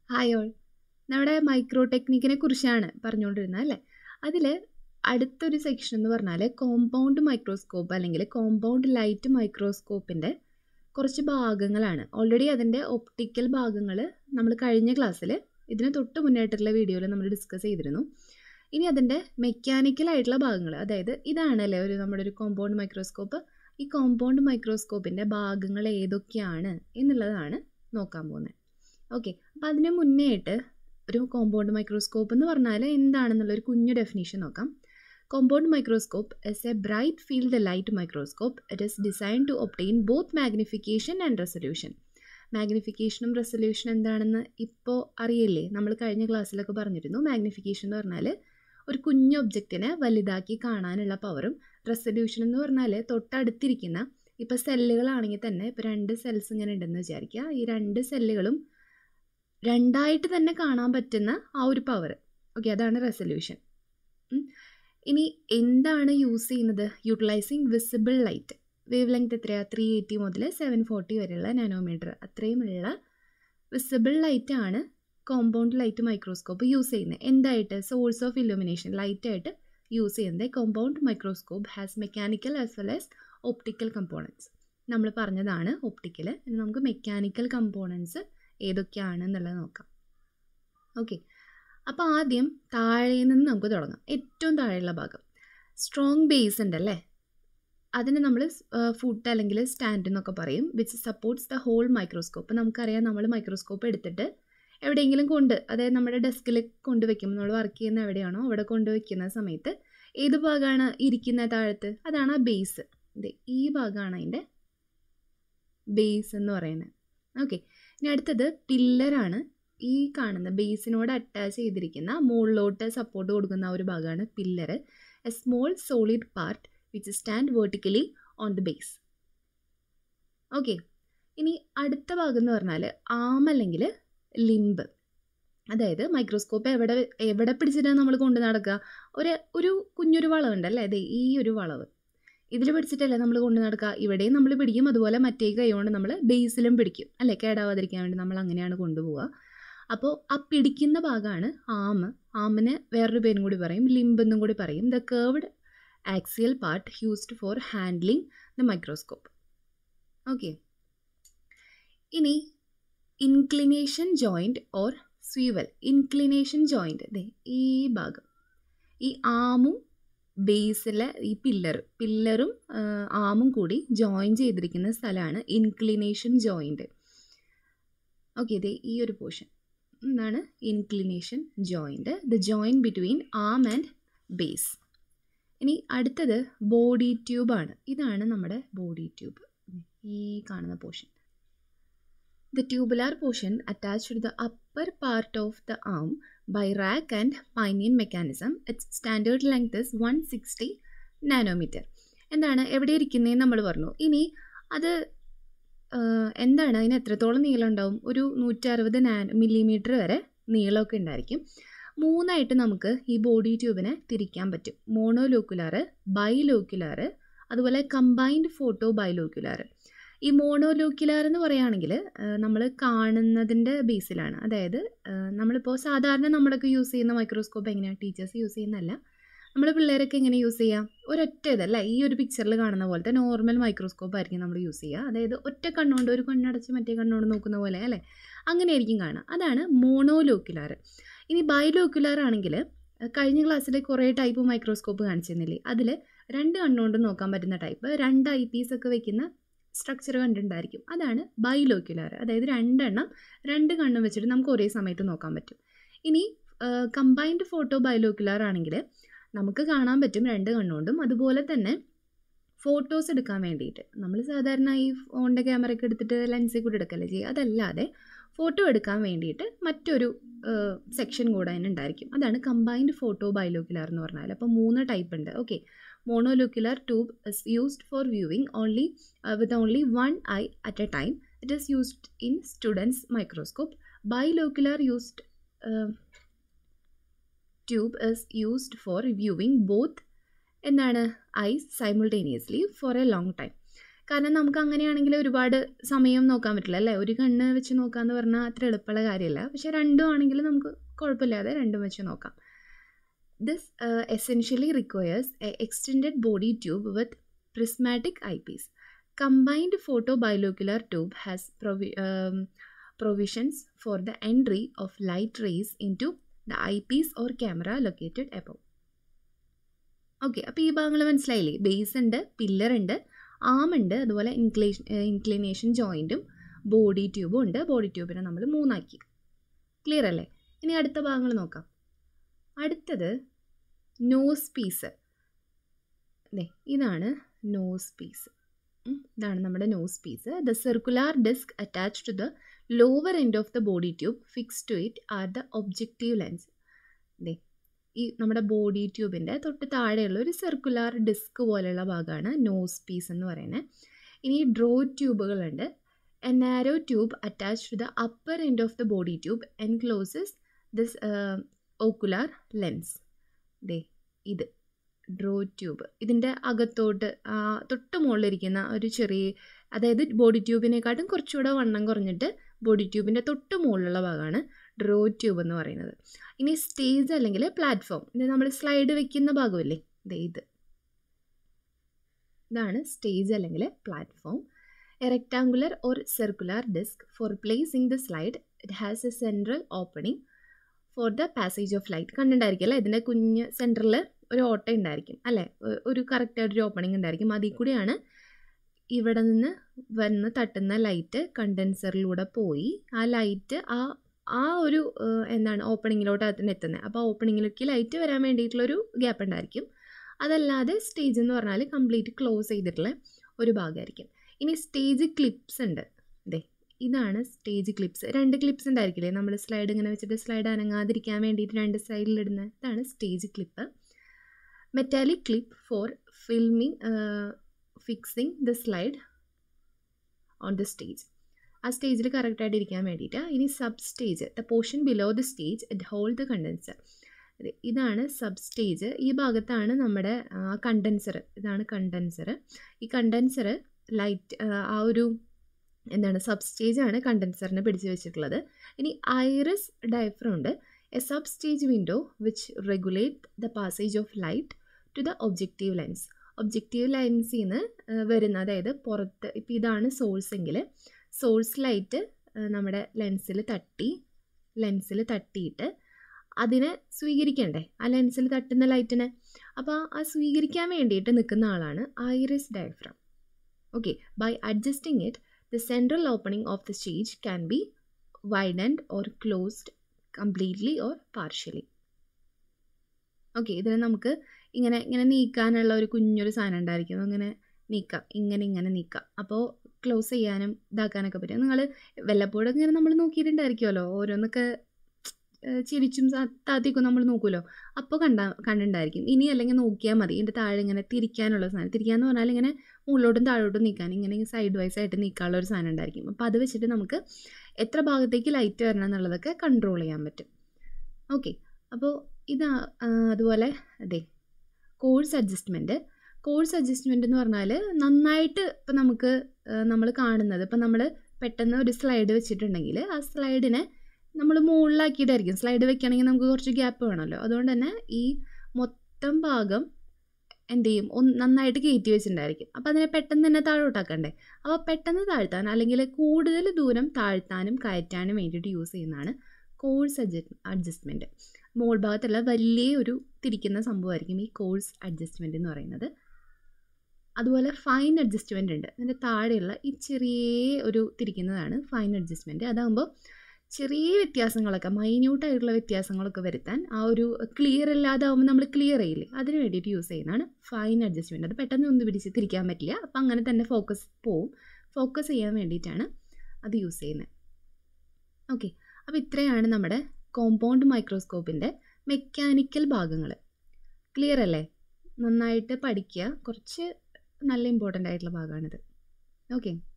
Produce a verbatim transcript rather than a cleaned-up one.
Hi all. നമ്മുടെ micro ടെക്നിക്കിനെ കുറിച്ചാണ് പറഞ്ഞുകൊണ്ടിരുന്നത് അല്ലേ. അതിൽ അടുത്തൊരു സെക്ഷൻ എന്ന് പറഞ്ഞാൽ കോമ്പൗണ്ട് മൈക്രോസ്കോപ്പ് അല്ലെങ്കിൽ കോമ്പൗണ്ട് ലൈറ്റ് മൈക്രോസ്കോപ്പിൻ്റെ കുറച്ച് ഭാഗങ്ങളാണ്. ഓൾറെഡി അതിൻ്റെ ഒപ്റ്റിക്കൽ ഭാഗങ്ങൾ നമ്മൾ കഴിഞ്ഞ ക്ലാസ്സിൽ ഇതിന് തൊട്ട് മുന്നായിട്ടുള്ള വീഡിയോയിൽ നമ്മൾ ഡിസ്കസ് ചെയ്തിരുന്നു. ഇനി അതിൻ്റെ മെക്കാനിക്കലായിട്ടുള്ള ഭാഗങ്ങൾ, അതായത് ഇതാണല്ലേ ഒരു നമ്മുടെ ഒരു കോമ്പൗണ്ട് മൈക്രോസ്കോപ്പ്. ഈ കോമ്പൗണ്ട് മൈക്രോസ്കോപ്പിൻ്റെ ഭാഗങ്ങൾ ഏതൊക്കെയാണ് എന്നുള്ളതാണ് നോക്കാൻ പോകുന്നത്. ഓക്കെ, അപ്പോൾ അതിന് മുന്നേ ആയിട്ട് ഒരു കോമ്പൗണ്ട് മൈക്രോസ്കോപ്പ് എന്ന് പറഞ്ഞാൽ എന്താണെന്നുള്ളൊരു കുഞ്ഞു ഡെഫിനേഷൻ നോക്കാം. Compound microscope is a bright field light microscope. It is designed to obtain both magnification and resolution. മാഗ്നിഫിക്കേഷനും റെസൊല്യൂഷനും എന്താണെന്ന് ഇപ്പോൾ അറിയില്ലേ? നമ്മൾ കഴിഞ്ഞ ക്ലാസ്സിലൊക്കെ പറഞ്ഞിരുന്നു. മാഗ്നിഫിക്കേഷൻ എന്ന് പറഞ്ഞാൽ ഒരു കുഞ്ഞു ഒബ്ജക്റ്റിനെ വലുതാക്കി കാണാനുള്ള പവറും, റെസൊല്യൂഷൻ എന്ന് പറഞ്ഞാൽ തൊട്ടടുത്തിരിക്കുന്ന ഇപ്പോൾ സെല്ലുകളാണെങ്കിൽ തന്നെ ഇപ്പോൾ രണ്ട് സെൽസ് ഇങ്ങനെ ഉണ്ടെന്ന് വിചാരിക്കുക. ഈ രണ്ട് സെല്ലുകളും രണ്ടായിട്ട് തന്നെ കാണാൻ പറ്റുന്ന ആ ഒരു പവർ, ഓക്കെ, അതാണ് റെസൊല്യൂഷൻ. ഇനി എന്താണ് യൂസ് ചെയ്യുന്നത്? Utilizing visible light. Wavelength എത്രയാണ്? ത്രീ എയ്റ്റി മുതൽ സെവൻ ഫോർട്ടി വരെയുള്ള നാനോമീറ്റർ അത്രയുമുള്ള വിസിബിൾ ലൈറ്റാണ് കോമ്പൗണ്ട് ലൈറ്റ് മൈക്രോസ്കോപ്പ് യൂസ് ചെയ്യുന്നത്. എന്തായിട്ട്? സോഴ്സ് ഓഫ് ഇല്ലുമിനേഷൻ ലൈറ്റായിട്ട് യൂസ് ചെയ്യുന്നത്. Compound microscope has mechanical as well as optical components. നമ്മൾ പറഞ്ഞതാണ് ഒപ്റ്റിക്കൽ. ഇനി നമുക്ക് മെക്കാനിക്കൽ കമ്പോണൻസ് ഏതൊക്കെയാണ് എന്നുള്ളത് നോക്കാം. ഓക്കെ, അപ്പോൾ ആദ്യം താഴെ നിന്ന് നമുക്ക് തുടങ്ങാം. ഏറ്റവും താഴെയുള്ള ഭാഗം സ്ട്രോങ് ബേസ് ഉണ്ടല്ലേ, അതിന് നമ്മൾ ഫുട്ട് അല്ലെങ്കിൽ സ്റ്റാൻഡ് എന്നൊക്കെ പറയും. Which supports the whole microscope. നമുക്കറിയാം, നമ്മൾ മൈക്രോസ്കോപ്പ് എടുത്തിട്ട് എവിടെയെങ്കിലും കൊണ്ട്, അതായത് നമ്മുടെ ഡെസ്കിൽ കൊണ്ടുവയ്ക്കും, നമ്മൾ വർക്ക് ചെയ്യുന്ന എവിടെയാണോ അവിടെ കൊണ്ടുവയ്ക്കുന്ന സമയത്ത് ഏത് ഭാഗമാണ് ഇരിക്കുന്ന താഴത്ത്? അതാണ് ആ ബേസ്. ഇത് ഈ ഭാഗമാണ് അതിൻ്റെ ബേസ് എന്ന് പറയുന്നത്. ഓക്കെ, ഇനി അടുത്തത് പില്ലറാണ്. ഈ കാണുന്ന ബേസിനോട് അറ്റാച്ച് ചെയ്തിരിക്കുന്ന മുകളിലോട്ട് സപ്പോർട്ട് കൊടുക്കുന്ന ആ ഒരു ഭാഗമാണ് pillar. A small solid part which stand vertically on the base. Okay, ഇനി അടുത്ത ഭാഗം എന്ന് പറഞ്ഞാൽ ആം അല്ലെങ്കിൽ ലിംബ്. അതായത് മൈക്രോസ്കോപ്പ് എവിടെ എവിടെ പിടിച്ചിട്ടാണ് നമ്മൾ കൊണ്ട് നടക്കുക? ഒരു ഒരു കുഞ്ഞൊരു വളവുണ്ടല്ലേ, അതെ, ഈ ഒരു വളവ് ഇതിൽ പിടിച്ചിട്ടല്ലേ നമ്മൾ കൊണ്ട് നടക്കുക. ഇവിടെയും നമ്മൾ പിടിക്കും, അതുപോലെ മറ്റേ കൈ കൊണ്ട് നമ്മൾ ബേസിലും പിടിക്കും അല്ലേ, കേടാവാതിരിക്കാൻ വേണ്ടി നമ്മൾ അങ്ങനെയാണ് കൊണ്ടുപോവുക. അപ്പോൾ ആ പിടിക്കുന്ന ഭാഗമാണ് ആം. ആമിന് വേറൊരു പേരും കൂടി പറയും, ലിംബ് എന്നും കൂടി പറയും. The curved axial part used for handling the microscope. Okay, ഇനി inclination joint or swivel. Inclination joint ദേ ഈ ഭാഗം, ഈ ആമും ബേസിലെ ഈ പില്ലർ പില്ലറും ആമും കൂടി ജോയിൻ ചെയ്തിരിക്കുന്ന സ്ഥലമാണ് ഇൻക്ലിനേഷൻ ജോയിൻറ്റ്. ഓക്കെ, ഇതേ ഈ ഒരു പോർഷൻ എന്താണ് inclination joint, the joint between arm and base. ഇനി അടുത്തത് ബോഡി ട്യൂബാണ്. ഇതാണ് നമ്മുടെ ബോഡി ട്യൂബ്, ഈ കാണുന്ന portion. The tubular portion attached to the upper part of the arm by rack and pinion mechanism. Its standard length is one hundred sixty nanometer. എന്താണ് എവിടെ ഇരിക്കുന്നതെന്ന് നമ്മൾ പറഞ്ഞു. ഇനി അത് എന്താണ്, അതിന് എത്രത്തോളം നീളം ഉണ്ടാവും? ഒരു നൂറ്ററുപത് നാനോ മില്ലിമീറ്റർ വരെ നീളമൊക്കെ ഉണ്ടായിരിക്കും. മൂന്നായിട്ട് നമുക്ക് ഈ ബോഡി ട്യൂബിനെ തിരിക്കാൻ പറ്റും. മോണോലോക്കുലാർ, ബൈലോക്കുലാർ, അതുപോലെ കമ്പൈൻഡ് ഫോട്ടോ ബൈലോക്കുലാർ. ഈ മോണോലോക്കുലാർ എന്ന് പറയുകയാണെങ്കിൽ നമ്മൾ കാണുന്നതിൻ്റെ ബേസിലാണ്. അതായത് നമ്മളിപ്പോൾ സാധാരണ നമ്മളൊക്കെ യൂസ് ചെയ്യുന്ന മൈക്രോസ്കോപ്പ് എങ്ങനെയാണ്? ടീച്ചേഴ്സ് യൂസ് ചെയ്യുന്നതല്ല, നമ്മൾ പിള്ളേരൊക്കെ എങ്ങനെ യൂസ് ചെയ്യാം? ഒരൊറ്റ ഇതല്ല, ഈ ഒരു പിക്ചറിൽ കാണുന്ന പോലത്തെ നോർമൽ മൈക്രോസ്കോപ്പ് ആയിരിക്കും നമ്മൾ യൂസ് ചെയ്യുക. അതായത് ഒറ്റ കണ്ണുകൊണ്ട്, ഒരു കണ്ണടച്ച് മറ്റേ കണ്ണുകൊണ്ട് നോക്കുന്ന പോലെ അല്ലേ, അങ്ങനെ ആയിരിക്കും കാണുക. അതാണ് മോണോലോക്കുലാർ. ഇനി ബൈലോക്കുലാർ ആണെങ്കിൽ കഴിഞ്ഞ ക്ലാസ്സിൽ കുറേ ടൈപ്പ് മൈക്രോസ്കോപ്പ് കാണിച്ചിരുന്നില്ലേ, അതിൽ രണ്ട് കണ്ണുകൊണ്ട് നോക്കാൻ പറ്റുന്ന ടൈപ്പ്, രണ്ട് ഐ പീസ് ഒക്കെ വെക്കുന്ന സ്ട്രക്ചർ കണ്ടിട്ടുണ്ടായിരിക്കും. അതാണ് ബൈലോക്കുലാർ. അതായത് രണ്ടെണ്ണം രണ്ട് കണ്ണും വെച്ചിട്ട് നമുക്ക് ഒരേ സമയത്ത് നോക്കാൻ പറ്റും. ഇനി കമ്പൈൻഡ് ഫോട്ടോ ബൈലോക്കുലാർ ആണെങ്കിൽ നമുക്ക് കാണാൻ പറ്റും രണ്ട് കണ്ണുകൊണ്ടും. അതുപോലെ തന്നെ ഫോട്ടോസ് എടുക്കാൻ വേണ്ടിയിട്ട് നമ്മൾ സാധാരണ ഈ ഫോണിൻ്റെ ക്യാമറയൊക്കെ എടുത്തിട്ട് ലെൻസിൽ കൂടി എടുക്കല്ലേ ചെയ്യുക, അതല്ലാതെ ഫോട്ടോ എടുക്കാൻ വേണ്ടിയിട്ട് മറ്റൊരു സെക്ഷൻ കൂടെ അതിനുണ്ടായിരിക്കും. അതാണ് കമ്പൈൻഡ് ഫോട്ടോ ബൈലോക്കുലാർ എന്ന് പറഞ്ഞാൽ. അപ്പോൾ മൂന്ന് ടൈപ്പ് ഉണ്ട്. Okay, monolocular tube is used for viewing only uh, with only one eye at a time. It is used in students microscope. Bilocular used uh, tube is used for viewing both എന്താണ് eyes simultaneously for a long time. കാരണം നമുക്ക് അങ്ങനെയാണെങ്കിൽ ഒരുപാട് സമയം നോക്കാൻ പറ്റില്ല അല്ലേ, ഒരു കണ്ണ് വെച്ച് നോക്കാമെന്ന് പറഞ്ഞാൽ അത്ര എളുപ്പമുള്ള കാര്യമല്ല. പക്ഷേ രണ്ടും ആണെങ്കിൽ നമുക്ക് കുഴപ്പമില്ലാതെ രണ്ടും വെച്ച് നോക്കാം. This essentially requires a extended body tube with prismatic eyepiece. Combined photobinocular tube has provi- um, provisions for the entry of light rays into the eyepiece or camera located above. Okay, അപ്പോൾ ഈ ഭാഗങ്ങൾ മനസ്സിലായില്ലേ? Base ഉണ്ട്, pillar ഉണ്ട്, ആം ഉണ്ട്, അതുപോലെ ഇൻക്ലേഷൻ inclination ജോയിൻറ്റും body ട്യൂബും ഉണ്ട്. Body ട്യൂബിനെ നമ്മൾ മൂന്നാക്കി. ക്ലിയർ അല്ലേ? ഇനി അടുത്ത ഭാഗങ്ങൾ നോക്കാം. അടുത്തത് നോസ് പീസ്. അതെ, ഇതാണ് നോസ് പീസ്. ഇതാണ് നമ്മുടെ nosepiece. The circular disc attach to the lower end of the body tube fix to it are the objective lens. ദേ ഈ നമ്മുടെ ബോഡി ട്യൂബിൻ്റെ തൊട്ട് താഴെയുള്ള ഒരു സർക്കുലാർ ഡിസ്ക് പോലെയുള്ള ഭാഗമാണ് നോസ് പീസ് എന്ന് പറയുന്നത്. ഇനി ഡ്രോ ട്യൂബുകളുണ്ട്. A narrow tube attach to the upper end of the body tube encloses this ocular lens. ദേ ഇത് ഡ്രോ ട്യൂബ്. ഇതിൻ്റെ അകത്തോട്ട് തൊട്ട് മുകളിലിരിക്കുന്ന ഒരു ചെറിയ, അതായത് ബോഡി ട്യൂബിനെക്കാട്ടും കുറച്ചുകൂടെ വണ്ണം കുറഞ്ഞിട്ട് ബോഡി ട്യൂബിൻ്റെ തൊട്ട് മുകളിലുള്ള ഭാഗമാണ് ഡ്രോ ട്യൂബ് എന്ന് പറയുന്നത്. ഇനി സ്റ്റേജ് അല്ലെങ്കിൽ പ്ലാറ്റ്ഫോം, ഇത് നമ്മൾ സ്ലൈഡ് വെക്കുന്ന ഭാഗമല്ലേ, ദേ ഇത് ഇതാണ് സ്റ്റേജ് അല്ലെങ്കിൽ platform. A rectangular or circular disc for placing the slide. It has a central opening for the passage of light. കണ്ടിട്ടുണ്ടായിരിക്കും അല്ലേ, ഇതിൻ്റെ കുഞ്ഞ് സെൻറ്ററിൽ ഒരു ഓട്ട ഉണ്ടായിരിക്കും അല്ലേ, ഒരു കറക്റ്റായിട്ടൊരു ഓപ്പണിംഗ് ഉണ്ടായിരിക്കും. അതിൽ കൂടിയാണ് ഇവിടെ നിന്ന് വന്ന് തട്ടുന്ന ലൈറ്റ് കണ്ടൻസറിലൂടെ പോയി ആ ലൈറ്റ് ആ ആ ഒരു എന്താണ് ഓപ്പണിങ്ങിലോട്ട് അതിന് എത്തുന്നത്. അപ്പോൾ ആ ഓപ്പണിങ്ങിലേക്ക് ലൈറ്റ് വരാൻ വേണ്ടിയിട്ടുള്ളൊരു ഗ്യാപ്പ് ഉണ്ടായിരിക്കും. അതല്ലാതെ സ്റ്റേജ് എന്ന് പറഞ്ഞാൽ കംപ്ലീറ്റ് ക്ലോസ് ചെയ്തിട്ടുള്ള ഒരു ഭാഗമായിരിക്കും. ഇനി സ്റ്റേജ് ക്ലിപ്സ് ഉണ്ട്. അതെ, ഇതാണ് സ്റ്റേജ് ക്ലിപ്സ്. രണ്ട് ക്ലിപ്സ് ഉണ്ടായിരിക്കില്ലേ, നമ്മൾ സ്ലൈഡ് ഇങ്ങനെ വെച്ചിട്ട് സ്ലൈഡ് അനങ്ങാതിരിക്കാൻ വേണ്ടിയിട്ട് രണ്ട് സൈഡിലിടുന്ന, ഇതാണ് stage clip. Metallic clip for filming fixing the slide on the stage. ആ സ്റ്റേജിൽ കറക്റ്റായിട്ട് ഇരിക്കാൻ വേണ്ടിയിട്ട്. ഇനി sub stage, the portion below the stage at hold the condenser. ഇതാണ് സബ് സ്റ്റേജ്. ഈ ഭാഗത്താണ് നമ്മുടെ കണ്ടൻസർ. ഇതാണ് കണ്ടൻസർ. ഈ കണ്ടൻസർ ലൈറ്റ് ആ ഒരു എന്താണ് സബ് സ്റ്റേജാണ് കണ്ടൻസറിനെ പിടിച്ച് വെച്ചിട്ടുള്ളത്. ഇനി ഐറിസ് ഡയഫ്രം ഉണ്ട്. A sub stage window which regulate the passage of light to the objective lens. Objective ലെൻസിൽ നിന്ന് വരുന്ന, അതായത് പുറത്ത്, ഇപ്പോൾ ഇതാണ് സോഴ്സ് എങ്കിൽ സോഴ്സ് ലൈറ്റ് നമ്മുടെ ലെൻസിൽ തട്ടി ലെൻസിൽ തട്ടിയിട്ട് അതിനെ സ്വീകരിക്കണ്ടേ, ആ ലെൻസിൽ തട്ടുന്ന ലൈറ്റിനെ. അപ്പോൾ ആ സ്വീകരിക്കാൻ വേണ്ടിയിട്ട് നിൽക്കുന്ന ആളാണ് iris diaphragm. Okay, by adjusting it the central opening of the stage can be widened or closed completely or partially. Okay, ഇതിനെ നമുക്ക് ഇങ്ങനെ ഇങ്ങനെ നീക്കാനുള്ള ഒരു കുഞ്ഞൊരു സാധനം ഉണ്ടായിരിക്കും. അങ്ങനെ നീക്കാം, ഇങ്ങനെ ഇങ്ങനെ നീക്കാം. അപ്പോൾ ക്ലോസ് ചെയ്യാനും ഇതാക്കാനൊക്കെ പറ്റും. നിങ്ങൾ വല്ലപ്പോഴും ഇങ്ങനെ നമ്മൾ നോക്കിയിട്ടുണ്ടായിരിക്കുമല്ലോ, ഓരോന്നൊക്കെ ചിരിച്ചും താത്തിക്കും നമ്മൾ നോക്കുമല്ലോ, അപ്പോൾ കണ്ടാ കണ്ടിട്ടുണ്ടായിരിക്കും. ഇനി അല്ലെങ്കിൽ നോക്കിയാൽ മതി, ഇതിൻ്റെ താഴെ ഇങ്ങനെ തിരിക്കാനുള്ള സാധനം. തിരിക്കാന്ന് പറഞ്ഞാൽ ഇങ്ങനെ മുകളിലോട്ടും താഴോട്ടും നീക്കാൻ, ഇങ്ങനെ സൈഡ് വൈസ് ആയിട്ട് നീക്കാനുള്ള ഒരു സാധനം ഉണ്ടായിരിക്കും. അപ്പോൾ അത് വെച്ചിട്ട് നമുക്ക് എത്ര ഭാഗത്തേക്ക് ലൈറ്റ് വരണം എന്നുള്ളതൊക്കെ കൺട്രോൾ ചെയ്യാൻ പറ്റും. ഓക്കെ, അപ്പോൾ ഇതാ അതുപോലെ അതെ കോഴ്സ് അഡ്ജസ്റ്റ്മെൻറ്റ്. കോഴ്സ് അഡ്ജസ്റ്റ്മെൻറ്റ് എന്ന് പറഞ്ഞാൽ നന്നായിട്ട് ഇപ്പം നമുക്ക് നമ്മൾ കാണുന്നത്, ഇപ്പം നമ്മൾ പെട്ടെന്ന് ഒരു സ്ലൈഡ് വെച്ചിട്ടുണ്ടെങ്കിൽ ആ സ്ലൈഡിനെ നമ്മൾ മുകളിലാക്കിയിട്ടായിരിക്കും. സ്ലൈഡ് വെക്കുകയാണെങ്കിൽ നമുക്ക് കുറച്ച് ഗ്യാപ്പ് വേണമല്ലോ. അതുകൊണ്ട് തന്നെ ഈ മൊത്തം ഭാഗം എന്ത് ചെയ്യും, ഒന്ന് നന്നായിട്ട് കയറ്റി വെച്ചിട്ടുണ്ടായിരിക്കും. അപ്പോൾ അതിനെ പെട്ടെന്ന് തന്നെ താഴോട്ടാക്കണ്ടേ. അപ്പോൾ പെട്ടെന്ന് താഴ്ത്താൻ അല്ലെങ്കിൽ കൂടുതൽ ദൂരം താഴ്ത്താനും കയറ്റാനും വേണ്ടിയിട്ട് യൂസ് ചെയ്യുന്നതാണ് കോഴ്സ് അഡ്ജസ്റ്റ് അഡ്ജസ്റ്റ്മെൻറ്റ്. മോൾ ഭാഗത്തുള്ള വലിയ ഒരു തിരിക്കുന്ന സംഭവമായിരിക്കും ഈ കോഴ്സ് അഡ്ജസ്റ്റ്മെൻറ്റ് എന്ന് പറയുന്നത്. അതുപോലെ ഫൈൻ അഡ്ജസ്റ്റ്മെൻ്റ് ഉണ്ട്. അതിൻ്റെ താഴെയുള്ള ഈ ചെറിയ ഒരു തിരിക്കുന്നതാണ് ഫൈൻ അഡ്ജസ്റ്റ്മെൻറ്റ്. അതാകുമ്പോൾ ചെറിയ വ്യത്യാസങ്ങളൊക്കെ, മൈന്യൂട്ടായിട്ടുള്ള വ്യത്യാസങ്ങളൊക്കെ വരുത്താൻ, ആ ഒരു ക്ലിയർ അല്ലാതാവുമ്പോൾ നമ്മൾ ക്ലിയർ ചെയ്യില്ലേ, അതിന് വേണ്ടിയിട്ട് യൂസ് ചെയ്യുന്നതാണ് ഫൈൻ അഡ്ജസ്റ്റ്മെൻറ്റ്. അത് പെട്ടെന്ന് ഒന്ന് പിടിച്ച് തിരിക്കാൻ പറ്റില്ല, അപ്പോൾ അങ്ങനെ തന്നെ ഫോക്കസ് പോവും. ഫോക്കസ് ചെയ്യാൻ വേണ്ടിയിട്ടാണ് അത് യൂസ് ചെയ്യുന്നത്. ഓക്കെ, അപ്പോൾ ഇത്രയാണ് നമ്മുടെ കോമ്പൗണ്ട് മൈക്രോസ്കോപ്പിൻ്റെ മെക്കാനിക്കൽ ഭാഗങ്ങൾ. ക്ലിയർ അല്ലേ? നന്നായിട്ട് പഠിക്കുക, കുറച്ച് നല്ല ഇമ്പോർട്ടൻ്റ് ആയിട്ടുള്ള ഭാഗമാണിത്. ഓക്കെ.